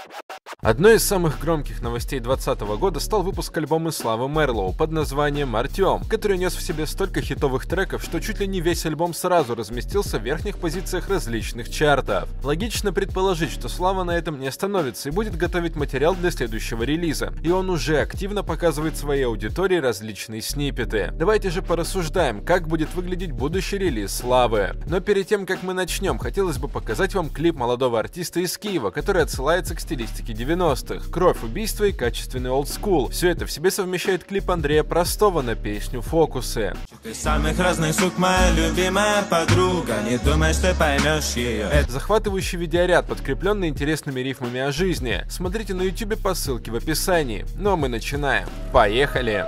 Одной из самых громких новостей 2020 года стал выпуск альбома Славы Мэрлоу под названием «Артем», который нес в себе столько хитовых треков, что чуть ли не весь альбом сразу разместился в верхних позициях различных чартов. Логично предположить, что Слава на этом не остановится и будет готовить материал для следующего релиза, и он уже активно показывает своей аудитории различные сниппеты. Давайте же порассуждаем, как будет выглядеть будущий релиз Славы. Но перед тем, как мы начнем, хотелось бы показать вам клип молодого артиста из Киева, который отсылается к стилистике 90-х. Кровь, убийство и качественный олдскул. Все это в себе совмещает клип Андрея Простого на песню «Фокусы». Самых разных сук, моя любимая подруга, не думай, что поймешь ее. Захватывающий видеоряд, подкрепленный интересными рифмами о жизни. Смотрите на YouTube по ссылке в описании. Ну а мы начинаем. Поехали!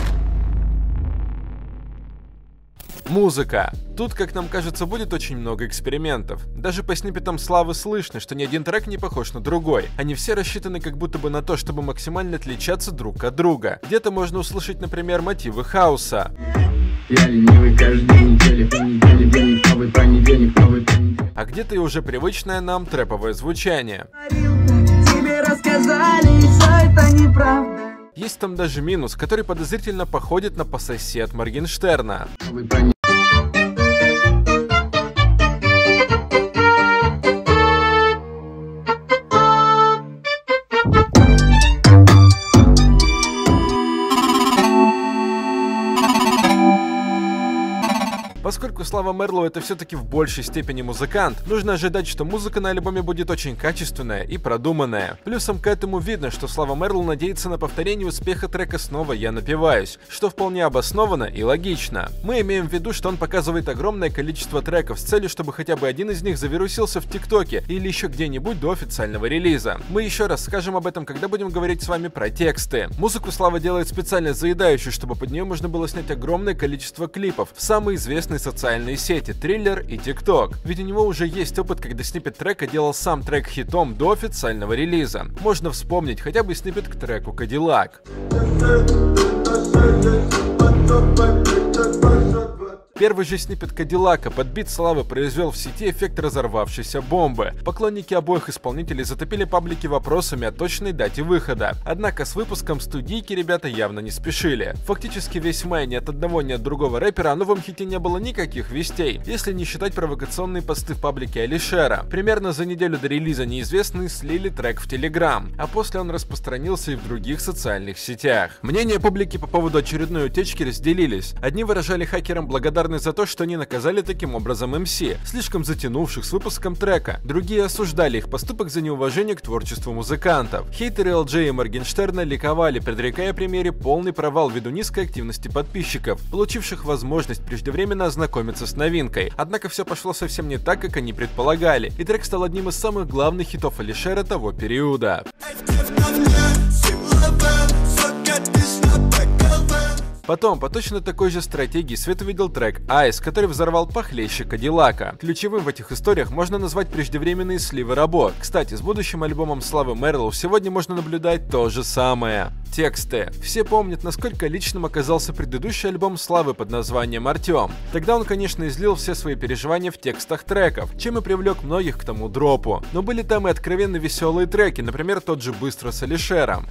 Музыка. Тут, как нам кажется, будет очень много экспериментов. Даже по сниппетам Славы слышно, что ни один трек не похож на другой. Они все рассчитаны как будто бы на то, чтобы максимально отличаться друг от друга. Где-то можно услышать, например, мотивы хаоса. Я ленивый каждую неделю, понедельник, новый, А где-то и уже привычное нам трэповое звучание. Тебе рассказали, все это неправда. Есть там даже минус, который подозрительно походит на «Пососи» от Моргенштерна. Поскольку Слава Мэрлоу это все-таки в большей степени музыкант, нужно ожидать, что музыка на альбоме будет очень качественная и продуманная. Плюсом к этому видно, что Слава Мэрлоу надеется на повторение успеха трека «Снова я напиваюсь», что вполне обосновано и логично. Мы имеем в виду, что он показывает огромное количество треков с целью, чтобы хотя бы один из них завирусился в ТикТоке или еще где-нибудь до официального релиза. Мы еще раз скажем об этом, когда будем говорить с вами про тексты. Музыку Слава делает специально заедающую, чтобы под нее можно было снять огромное количество клипов в самые известные социальные сети, Триллер и ТикТок. Ведь у него уже есть опыт, когда сниппет трека делал сам трек хитом до официального релиза. Можно вспомнить хотя бы сниппет к треку «Кадиллак». Первый же сниппет Кадиллака под бит Славы произвел в сети эффект разорвавшейся бомбы. Поклонники обоих исполнителей затопили паблики вопросами о точной дате выхода. Однако с выпуском студийки ребята явно не спешили. Фактически весь май ни от одного, ни от другого рэпера о новом хите не было никаких вестей, если не считать провокационные посты в паблике Алишера. Примерно за неделю до релиза неизвестные слили трек в Telegram, а после он распространился и в других социальных сетях. Мнения публики по поводу очередной утечки разделились. Одни выражали хакерам благодарность за то, что они наказали таким образом МС, слишком затянувших с выпуском трека. Другие осуждали их поступок за неуважение к творчеству музыкантов. Хейтеры LJ и Моргенштерна ликовали, предрекая премьере полный провал ввиду низкой активности подписчиков, получивших возможность преждевременно ознакомиться с новинкой. Однако все пошло совсем не так, как они предполагали, и трек стал одним из самых главных хитов Алишера того периода. Потом, по точно такой же стратегии, свет увидел трек Ice, который взорвал похлеще Кадиллака. Ключевым в этих историях можно назвать преждевременные сливы работ. Кстати, с будущим альбомом Славы Мэрлоу сегодня можно наблюдать то же самое. Тексты. Все помнят, насколько личным оказался предыдущий альбом Славы под названием «Артем». Тогда он, конечно, излил все свои переживания в текстах треков, чем и привлек многих к тому дропу. Но были там и откровенно веселые треки, например, тот же «Быстро» с Алишером.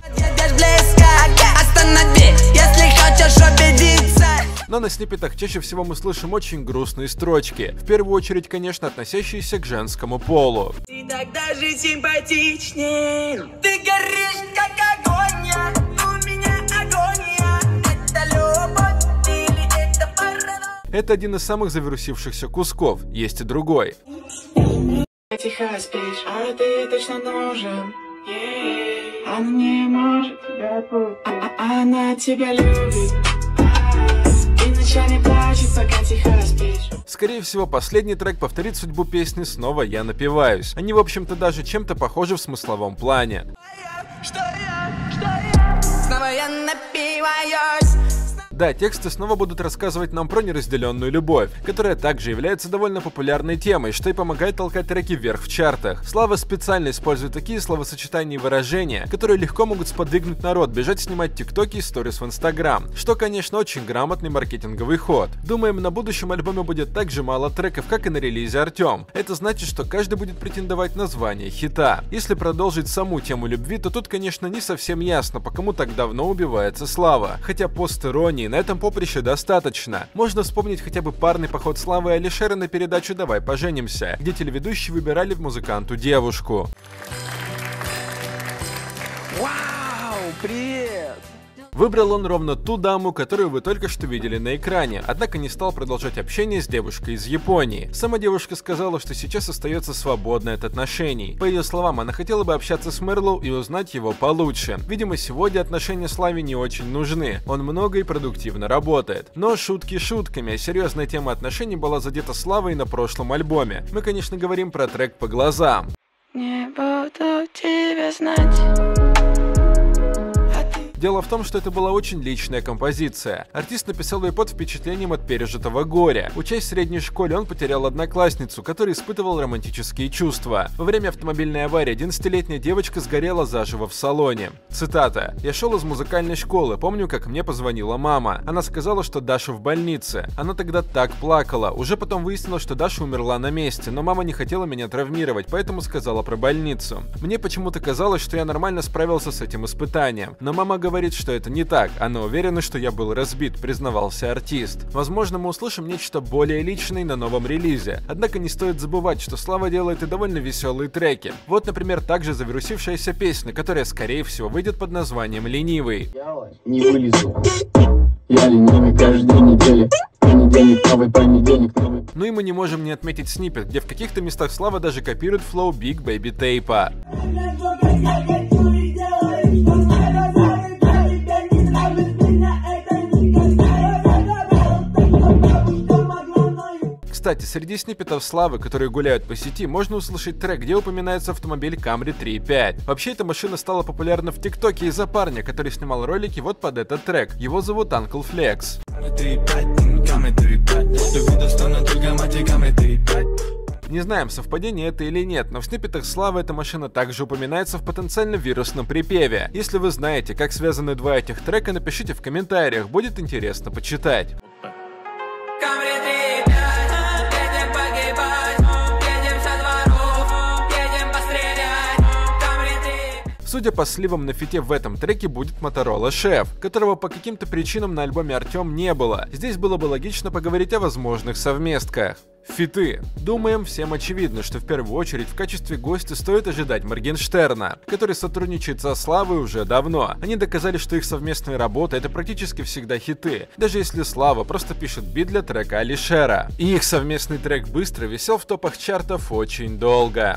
Но на сниппетах чаще всего мы слышим очень грустные строчки, в первую очередь, конечно, относящиеся к женскому полу. Ты так даже симпатичнее, ты горишь как огонь, у меня агония, это любовь или это паранойя? Это один из самых завирусившихся кусков, есть и другой. Тихо спишь, а ты точно нужен. Она не может тебя купить, она тебя любит. И ночами плачет, пока тихо спишь. Скорее всего, последний трек повторит судьбу песни «Снова я напиваюсь». Они, в общем-то, даже чем-то похожи в смысловом плане. Снова я напиваюсь. Да, тексты снова будут рассказывать нам про неразделенную любовь, которая также является довольно популярной темой, что и помогает толкать треки вверх в чартах. Слава специально использует такие словосочетания и выражения, которые легко могут сподвигнуть народ бежать снимать тиктоки и сторис в Инстаграм, что, конечно, очень грамотный маркетинговый ход. Думаем, на будущем альбоме будет так же мало треков, как и на релизе Артем. Это значит, что каждый будет претендовать на звание хита. Если продолжить саму тему любви, то тут, конечно, не совсем ясно, по кому так давно убивается Слава. Хотя пост-иронии на этом поприще достаточно. Можно вспомнить хотя бы парный поход Славы и Алишера на передачу «Давай поженимся», где телеведущие выбирали в музыканту девушку. Вау, привет! Выбрал он ровно ту даму, которую вы только что видели на экране, однако не стал продолжать общение с девушкой из Японии. Сама девушка сказала, что сейчас остается свободной от отношений. По ее словам, она хотела бы общаться с Мерлоу и узнать его получше. Видимо, сегодня отношения Славе не очень нужны, он много и продуктивно работает. Но шутки шутками, а серьезная тема отношений была задета Славой на прошлом альбоме. Мы, конечно, говорим про трек «По глазам». Не буду тебя знать. Дело в том, что это была очень личная композиция. Артист написал ее под впечатлением от пережитого горя. Учась в средней школе, он потерял одноклассницу, которая испытывал романтические чувства. Во время автомобильной аварии 11-летняя девочка сгорела заживо в салоне. Цитата. «Я шел из музыкальной школы, помню, как мне позвонила мама. Она сказала, что Даша в больнице. Она тогда так плакала. Уже потом выяснилось, что Даша умерла на месте, но мама не хотела меня травмировать, поэтому сказала про больницу. Мне почему-то казалось, что я нормально справился с этим испытанием. Но мама говорит, что это не так. Она уверена, что я был разбит», признавался артист. Возможно, мы услышим нечто более личное на новом релизе. Однако не стоит забывать, что Слава делает и довольно веселые треки. Вот, например, также завирусившаяся песня, которая, скорее всего, выйдет под названием «Ленивый». Не вылезу. Я ленивый каждую неделю. Понедельник, новый понедельник, новый. Ну и мы не можем не отметить сниппет, где в каких-то местах Слава даже копирует флоу Big Baby Tape. Кстати, среди сниппетов Славы, которые гуляют по сети, можно услышать трек, где упоминается автомобиль Camry 3.5. Вообще, эта машина стала популярна в ТикТоке из-за парня, который снимал ролики вот под этот трек. Его зовут Uncle Flex. Не знаем, совпадение это или нет, но в сниппетах Славы эта машина также упоминается в потенциально вирусном припеве. Если вы знаете, как связаны два этих трека, напишите в комментариях, будет интересно почитать. Судя по сливам на фите в этом треке будет Motorola Chef, которого по каким-то причинам на альбоме Артем не было. Здесь было бы логично поговорить о возможных совместках. Фиты. Думаем, всем очевидно, что в первую очередь в качестве гостя стоит ожидать Моргенштерна, который сотрудничает со Славой уже давно. Они доказали, что их совместная работа — это практически всегда хиты, даже если Слава просто пишет бит для трека Алишера. И их совместный трек «Быстро» висел в топах чартов очень долго.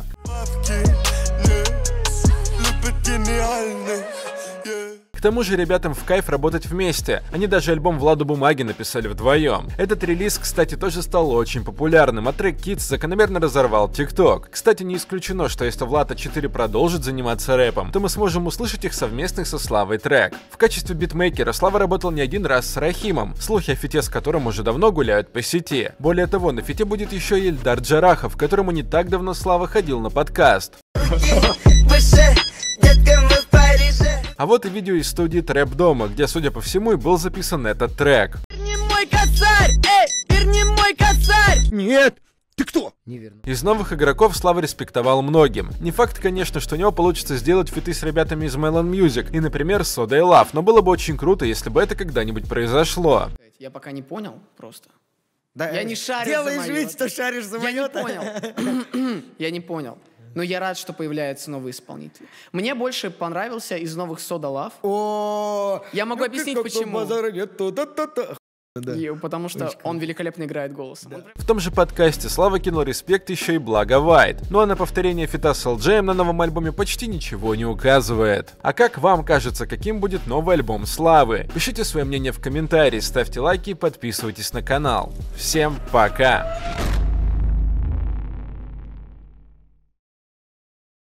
К тому же ребятам в кайф работать вместе. Они даже альбом Владу Бумаги написали вдвоем. Этот релиз, кстати, тоже стал очень популярным, а трек Kids закономерно разорвал ТикТок. Кстати, не исключено, что если Влад А4 продолжит заниматься рэпом, то мы сможем услышать их совместный со Славой трек. В качестве битмейкера Слава работал не один раз с Рахимом, слухи о фите с которым уже давно гуляют по сети. Более того, на фите будет еще и Ильдар Джарахов, к которому не так давно Слава ходил на подкаст. А вот и видео из студии Трэп Дома, где, судя по всему, и был записан этот трек. Верни мой косарь! Эй, верни мой косарь! Нет! Ты кто? Неверно. Из новых игроков Слава респектовал многим. Не факт, конечно, что у него получится сделать фиты с ребятами из Melon Music и, например, Soda и Love, но было бы очень круто, если бы это когда-нибудь произошло. Я пока не понял просто. Да, я не шарю делаешь за моё. вид, что шаришь за Я не моё. понял. Я не понял. Но я рад, что появляются новые исполнители. Мне больше понравился из новых Soda Love. О, Я могу объяснить, почему. Базара нет, то-то-то-то. Потому что он великолепно играет голосом. В том же подкасте Слава кинул респект еще и Благо White. Ну а на повторение фита с LJ на новом альбоме почти ничего не указывает. А как вам кажется, каким будет новый альбом Славы? Пишите свое мнение в комментарии, ставьте лайки и подписывайтесь на канал. Всем пока!